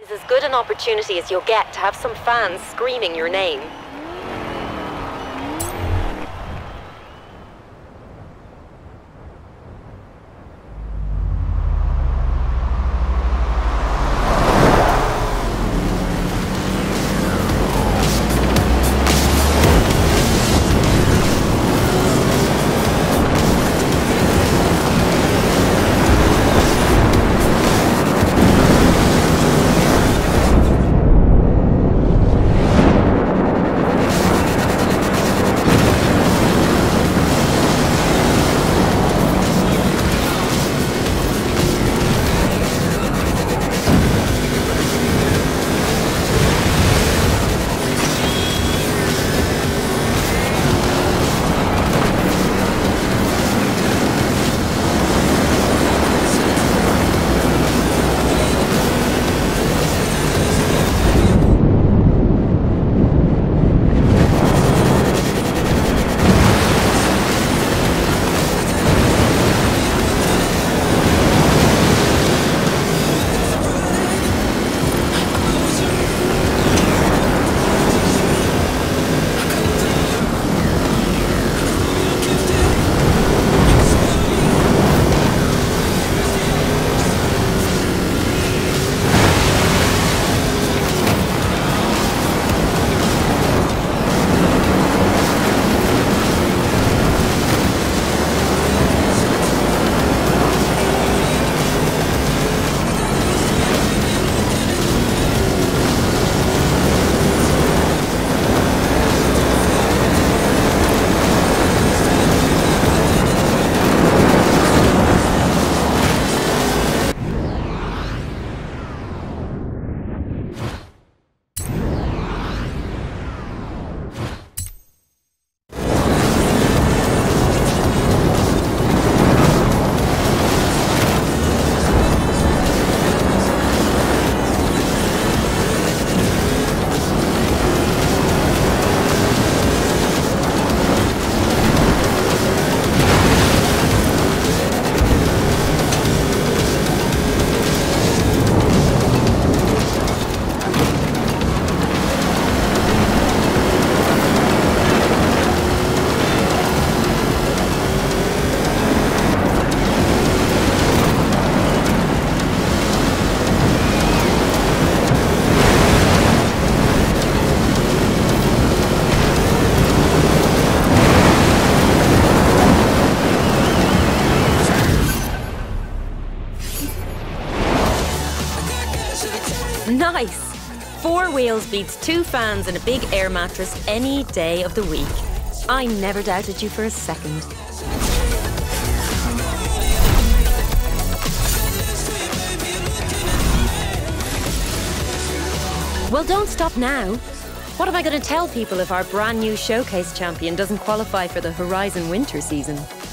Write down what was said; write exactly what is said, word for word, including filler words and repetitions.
This is as good an opportunity as you'll get to have some fans screaming your name. Nice! Four wheels beats two fans and a big air mattress any day of the week. I never doubted you for a second. Well, don't stop now. What am I going to tell people if our brand new showcase champion doesn't qualify for the Horizon winter season?